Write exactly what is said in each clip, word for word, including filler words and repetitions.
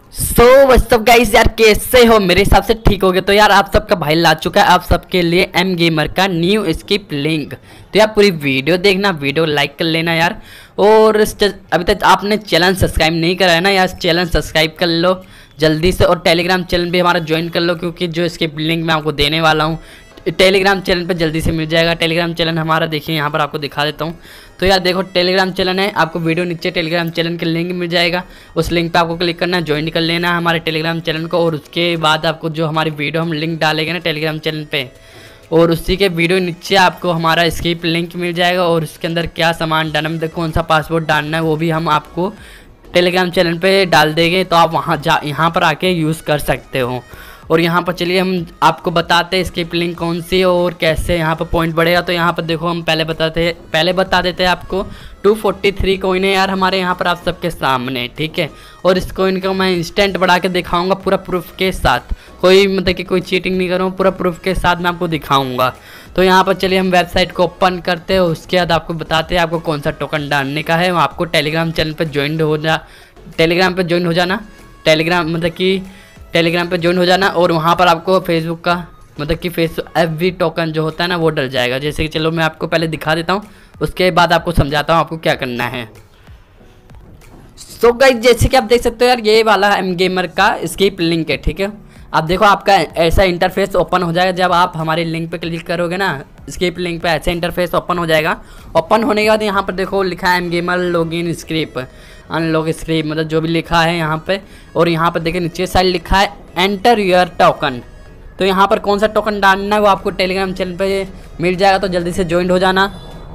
So what's up guys, यार कैसे हो? मेरे हिसाब से ठीक हो गए। तो यार आप सबका भाई ला चुका है आप सबके लिए एम गेमर का न्यू स्किप लिंक। तो यार पूरी वीडियो देखना, वीडियो लाइक कर लेना यार। और अभी तक आपने चैनल सब्सक्राइब नहीं करा है ना यार, चैनल सब्सक्राइब कर लो जल्दी से। और टेलीग्राम चैनल भी हमारा ज्वाइन कर लो, क्योंकि जो स्किप लिंक मैं आपको देने वाला हूँ टेलीग्राम चैनल पे जल्दी से मिल जाएगा। टेलीग्राम चैनल हमारा देखिए, यहाँ पर आपको दिखा देता हूँ। तो यार देखो टेलीग्राम चैनल है, आपको वीडियो नीचे टेलीग्राम चैनल के लिंक मिल जाएगा। उस लिंक पे आपको क्लिक करना है, ज्वाइन कर लेना है हमारे टेलीग्राम चैनल को। और उसके बाद आपको जो हमारी वीडियो हम लिंक डालेंगे ना टेलीग्राम चैनल पे, और उसी के वीडियो नीचे आपको हमारा स्किप लिंक मिल जाएगा। और उसके अंदर क्या सामान डालना, मतलब कौन सा पासवर्ड डालना है, वो भी हम आपको टेलीग्राम चैनल पे डाल देंगे। तो आप वहाँ जा यहाँ पर आके यूज़ कर सकते हो। और यहाँ पर चलिए हम आपको बताते हैं स्किप लिंक कौन सी और कैसे यहाँ पर पॉइंट बढ़ेगा। तो यहाँ पर देखो हम पहले बताते पहले बता देते हैं आपको टू फोर्टी थ्री कॉइन है यार हमारे यहाँ पर आप सबके सामने, ठीक है। और इस कॉइन को मैं इंस्टेंट बढ़ा के दिखाऊंगा पूरा प्रूफ के साथ, कोई मतलब कि कोई चीटिंग नहीं करूँ, पूरा प्रूफ के साथ मैं आपको दिखाऊंगा। तो यहाँ पर चलिए हम वेबसाइट को ओपन करते हैं। उसके बाद आपको बताते हैं आपको कौन सा टोकन डालने का है। आपको टेलीग्राम चैनल पर ज्वाइन हो जा टेलीग्राम पर ज्वाइन हो जाना टेलीग्राम मतलब कि टेलीग्राम पे ज्वाइन हो जाना। और वहाँ पर आपको फेसबुक का मतलब कि फेस एफ वी टोकन जो होता है ना वो डल जाएगा। जैसे कि चलो मैं आपको पहले दिखा देता हूँ, उसके बाद आपको समझाता हूँ आपको क्या करना है। सो गाइस जैसे कि आप देख सकते हो यार, ये वाला एम गेमर का स्किप लिंक है, ठीक है। आप देखो आपका ऐसा इंटरफेस ओपन हो जाएगा जब आप हमारे लिंक पे क्लिक करोगे ना, स्किप लिंक पे ऐसा इंटरफेस ओपन हो जाएगा। ओपन होने के बाद यहाँ पर देखो लिखा है M Gamer login script unlock script, मतलब जो भी लिखा है यहाँ पे। और यहाँ पर देखिए नीचे साइड लिखा है एंटर योर टोकन। तो यहाँ पर कौन सा टोकन डालना है वो आपको टेलीग्राम चैनल पे मिल जाएगा, तो जल्दी से ज्वाइन हो जाना।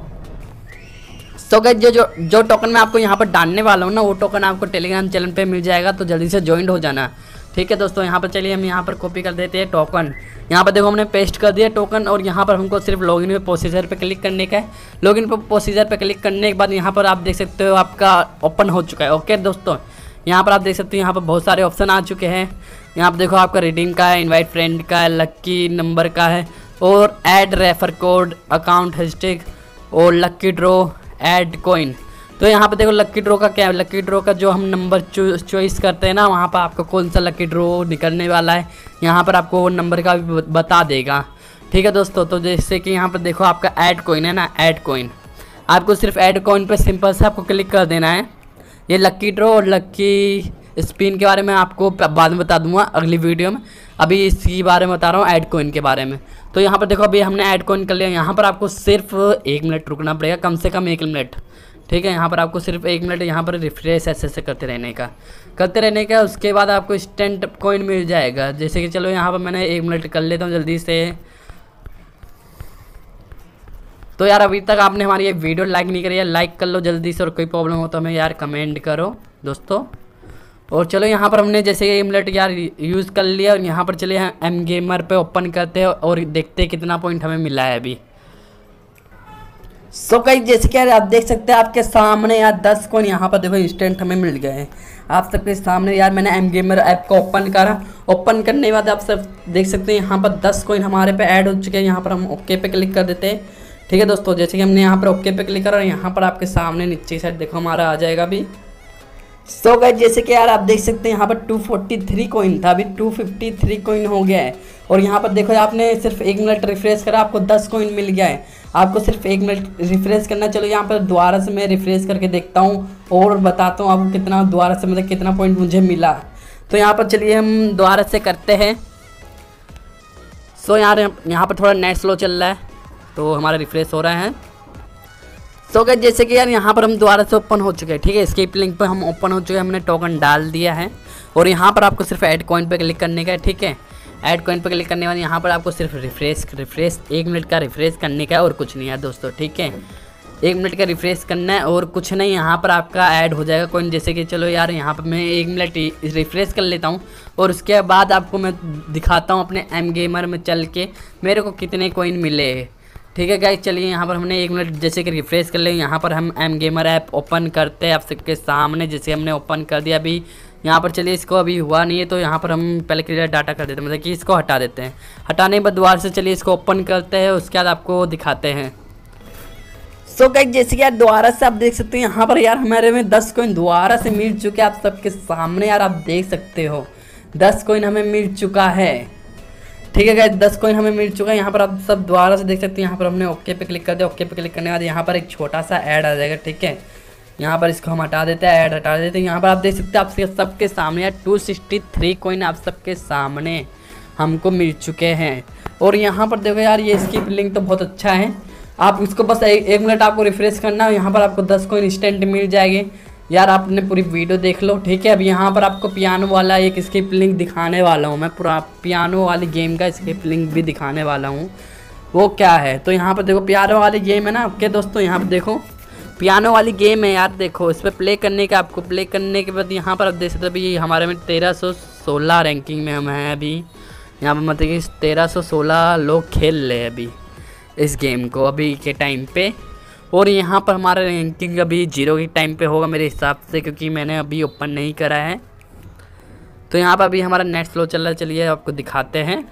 सो गाइस जो जो जो टोकन मैं आपको यहाँ पर डालने वाला हूँ ना, वो टोकन आपको टेलीग्राम चैनल पे मिल जाएगा, तो जल्दी से ज्वाइन हो जाना, ठीक है दोस्तों। यहाँ पर चलिए हम यहाँ पर कॉपी कर देते हैं टोकन। यहाँ पर देखो हमने पेस्ट कर दिया टोकन। और यहाँ पर हमको सिर्फ लॉगिन पे प्रोसीजर पे क्लिक करने का है। लॉगिन पे प्रोसीजर पे क्लिक करने के बाद यहाँ पर आप देख सकते हो आपका ओपन हो चुका है। ओके दोस्तों, यहाँ पर आप देख सकते हो यहाँ पर बहुत सारे ऑप्शन आ चुके हैं। यहाँ पर देखो आपका रिडीम का है, इन्वाइट फ्रेंड का है, लक्की नंबर का है, और add refer code, account hashtag, और लक्की ड्रॉ, ऐड कॉइन। तो यहाँ पर देखो लक्की ड्रॉ का क्या है, लक्की ड्रॉ का जो हम नंबर चॉइस करते हैं ना, वहाँ पर आपको कौन सा लक्की ड्रॉ निकलने वाला है यहाँ पर आपको वो नंबर का भी बता देगा, ठीक है दोस्तों। तो जैसे कि यहाँ पर देखो आपका ऐड कॉइन है ना, ऐड कॉइन, आपको सिर्फ ऐड कॉइन पर सिंपल से आपको क्लिक कर देना है। ये लक्की ड्रॉ और लक्की स्पिन के बारे में आपको बाद में बता दूंगा अगली वीडियो में, अभी इसके बारे में बता रहा हूँ ऐड कॉइन के बारे में। तो यहाँ पर देखो अभी हमने ऐड कॉइन कर लिया। यहाँ पर आपको सिर्फ एक मिनट रुकना पड़ेगा, कम से कम एक मिनट, ठीक है। यहाँ पर आपको सिर्फ एक मिनट यहाँ पर रिफ्रेश ऐसे ऐसे करते रहने का करते रहने का उसके बाद आपको इंस्टेंट कॉइन मिल जाएगा। जैसे कि चलो यहाँ पर मैंने एक मिनट कर लेता हूँ जल्दी से। तो यार अभी तक आपने हमारी ये वीडियो लाइक नहीं करी है, लाइक कर लो जल्दी से। और कोई प्रॉब्लम हो तो हमें यार कमेंट करो दोस्तों। और चलो यहाँ पर हमने जैसे एक मिनट यार यूज़ कर लिया। और यहाँ पर चलिए एम गेमर पे ओपन करते हैं और देखते हैं कितना पॉइंट हमें मिला है अभी। सो गाइस जैसे कि आप देख सकते हैं आपके सामने यार दस कॉइन यहाँ पर देखो इंस्टेंट हमें मिल गए हैं आप सबके सामने। यार मैंने एम गेमर ऐप को ओपन करा, ओपन करने के बाद आप सब देख सकते हैं यहाँ पर दस कॉइन हमारे पे ऐड हो चुके हैं। यहाँ पर हम ओके पे क्लिक कर देते हैं, ठीक है दोस्तों। जैसे कि हमने यहाँ पर ओके पे क्लिक करा और यहाँ पर आपके सामने नीचे साइड देखो हमारा आ जाएगा अभी। सो गाइस जैसे कि यार आप देख सकते हैं यहाँ पर टू फोर्टी थ्री कॉइन था, अभी टू फिफ्टी थ्री कॉइन हो गया है। और यहाँ पर देखो आपने सिर्फ एक मिनट रिफ्रेश करा, आपको दस कॉइन मिल गया है। आपको सिर्फ एक मिनट रिफ्रेश करना। चलो यहाँ पर दोबारा से मैं रिफ्रेश करके देखता हूँ और बताता हूँ आपको कितना दोबारा से मतलब कितना पॉइंट मुझे मिला। तो यहाँ पर चलिए हम दोबारा से करते हैं। सो यार यहाँ पर थोड़ा नेट स्लो चल रहा है तो हमारा रिफ्रेश हो रहा है। सो गाइस जैसे कि यार यहाँ पर हम दोबारा से ओपन हो चुके हैं, ठीक है। स्किप लिंक पर हम ओपन हो चुके हैं, हमने टोकन डाल दिया है। और यहाँ पर आपको सिर्फ ऐड कॉइन पे क्लिक करने का है, ठीक है। ऐड कॉइन पे क्लिक करने के बाद यहाँ पर आपको सिर्फ रिफ्रेश रिफ्रेश एक मिनट का रिफ्रेश करने का है और कुछ नहीं है दोस्तों, ठीक है। एक मिनट का रिफ्रेश करना है और कुछ नहीं, यहाँ पर आपका ऐड हो जाएगा कॉइन। जैसे कि चलो यार यहाँ पर मैं एक मिनट रिफ्रेश कर लेता हूँ और उसके बाद आपको मैं दिखाता हूँ अपने एम गेमर में चल के मेरे को कितने कॉइन मिले, ठीक है गाइस। चलिए यहाँ पर हमने एक मिनट जैसे कि रिफ्रेश कर लें। यहाँ पर हम एम गेमर ऐप ओपन करते हैं आप सबके सामने, जैसे हमने ओपन कर दिया अभी। यहाँ पर चलिए इसको अभी हुआ नहीं है तो यहाँ पर हम पहले क्लियर डाटा कर देते हैं, मतलब कि इसको हटा देते हैं। हटाने के बाद दोबारा से चलिए इसको ओपन करते हैं, उसके बाद आपको दिखाते हैं। सो गाइस जैसे कि यार दोबारा से आप देख सकते हो यहाँ पर यार हमारे में दस कॉइन दोबारा से मिल चुके हैं आप सबके सामने। यार आप देख सकते हो दस कॉइन हमें मिल चुका है। ठीक है गाइस, दस कॉइन हमें मिल चुका है। यहाँ पर आप सब दोबारा से देख सकते हैं। यहाँ पर हमने ओके पे क्लिक कर दिया। ओके पे क्लिक करने के बाद यहाँ पर एक छोटा सा ऐड आ जाएगा। ठीक है, यहाँ पर इसको हम हटा देते हैं, ऐड हटा देते हैं। यहाँ पर आप देख सकते हैं आप सबके सामने यार टू सिक्सटी थ्री कॉइन आप सबके सामने हमको मिल चुके हैं। और यहाँ पर देखो यार ये स्किप लिंक तो बहुत अच्छा है। आप इसको बस एक, एक मिनट आपको रिफ्रेश करना है। यहाँ पर आपको दस कॉइन इंस्टेंट मिल जाएंगे। यार आपने पूरी वीडियो देख लो। ठीक है, अब यहाँ पर आपको पियानो वाला एक स्किप लिंक दिखाने वाला हूँ मैं। पूरा पियानो वाली गेम का स्किप लिंक भी दिखाने वाला हूँ। वो क्या है तो यहाँ पर देखो पियानो वाली गेम है ना आपके दोस्तों। यहाँ पर देखो पियानो वाली गेम है यार। देखो इस पर प्ले करने का आपको प्ले करने के बाद यहाँ पर आप देख सकते हो अभी हमारे में तेरह सौ सोलह रैंकिंग में हम हैं अभी। यहाँ पर मतलब कि तेरह सौ सोलह लोग खेल रहे हैं अभी इस गेम को अभी के टाइम पे। और यहाँ पर हमारा रैंकिंग अभी जीरो के टाइम पे होगा मेरे हिसाब से, क्योंकि मैंने अभी ओपन नहीं करा है। तो यहाँ पर अभी हमारा नेट स्लो चल रहा है। चलिए आपको दिखाते हैं।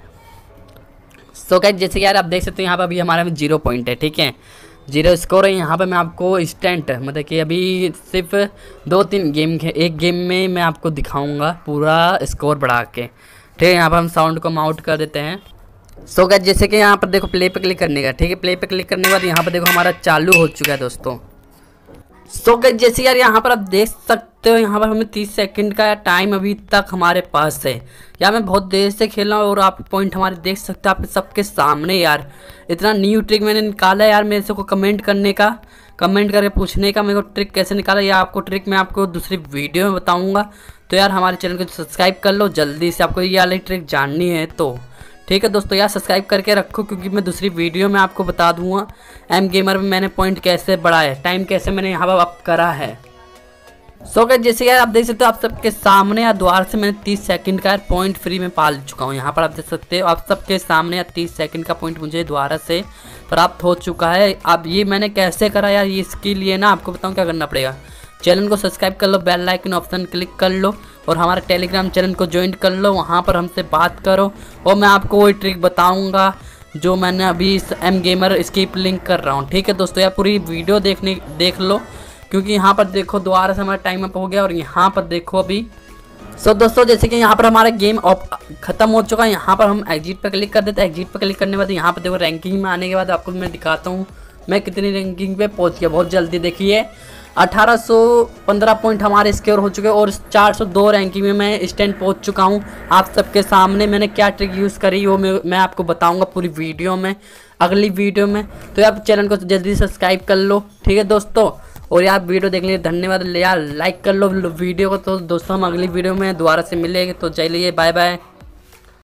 सो गाइस जैसे कि यार आप देख सकते हैं यहाँ पर अभी हमारे में जीरो पॉइंट है। ठीक है, जीरो स्कोर है। यहाँ पर मैं आपको इंस्टेंट मतलब कि अभी सिर्फ दो तीन गेम एक गेम में मैं आपको दिखाऊँगा पूरा स्कोर बढ़ा के। ठीक है, यहाँ पर हम साउंड को माउट कर देते हैं। सो गाइस जैसे कि यहाँ पर देखो प्ले पे क्लिक करने का। ठीक है, प्ले पे क्लिक करने के बाद यहाँ पर देखो हमारा चालू हो चुका है दोस्तों। सो गाइस जैसे यार यहाँ पर आप देख सकते हो यहाँ पर हमें तीस सेकंड का टाइम अभी तक हमारे पास है। यार मैं बहुत देर से खेल रहा हूँ और आप पॉइंट हमारे देख सकते हो आप सबके सामने। यार इतना न्यू ट्रिक मैंने निकाला है यार। मेरे से को कमेंट करने का कमेंट करके पूछने का मेरे को ट्रिक कैसे निकाला या आपको ट्रिक मैं आपको दूसरी वीडियो में बताऊँगा। तो यार हमारे चैनल को सब्सक्राइब कर लो जल्दी से, आपको ये वाली ट्रिक जाननी है तो। ठीक है दोस्तों यार सब्सक्राइब करके रखो, क्योंकि मैं दूसरी वीडियो में आपको बता दूंगा एम गेमर में मैंने पॉइंट कैसे बढ़ाया, टाइम कैसे मैंने यहाँ पर अप करा है। सो गाइस जैसे यार आप देख सकते हो आप सबके सामने यार द्वार से मैंने तीस सेकंड का यार पॉइंट फ्री में पाल चुका हूँ। यहाँ पर आप देख सकते हो आप सबके सामने यार तीस सेकंड का पॉइंट मुझे द्वारा से प्राप्त हो चुका है। अब ये मैंने कैसे करा यार, ये इसके लिए ना आपको बताऊँ क्या करना पड़ेगा। चैनल को सब्सक्राइब कर लो, बेल आइकन ऑप्शन क्लिक कर लो और हमारे टेलीग्राम चैनल को ज्वाइन कर लो। वहाँ पर हमसे बात करो और मैं आपको वही ट्रिक बताऊँगा जो मैंने अभी इस एम गेमर स्किप लिंक कर रहा हूँ। ठीक है दोस्तों यार पूरी वीडियो देखने देख लो, क्योंकि यहाँ पर देखो दोबारा से हमारा टाइम अप हो गया और यहाँ पर देखो अभी। सो दोस्तों जैसे कि यहाँ पर हमारा गेम खत्म हो चुका है। यहाँ पर हम एग्जिट पर क्लिक कर देते हैं। एग्जिट पर क्लिक करने के बाद यहाँ पर देखो रैंकिंग में आने के बाद आपको मैं दिखाता हूँ मैं कितनी रैंकिंग पे पहुँच गया। बहुत जल्दी देखिए अठारह सौ पंद्रह पॉइंट हमारे स्कोर हो चुके हैं और चार सौ दो रैंकिंग में मैं स्टैंड पहुंच चुका हूं। आप सबके सामने मैंने क्या ट्रिक यूज़ करी वो मैं, मैं आपको बताऊंगा पूरी वीडियो में, अगली वीडियो में। तो यार चैनल को जल्दी सब्सक्राइब कर लो। ठीक है दोस्तों, और यार वीडियो देखने के लिए धन्यवाद। यार लाइक कर लो वीडियो को। तो दोस्तों हम अगली वीडियो में दोबारा से मिलेंगे, तो चलिए बाय बाय।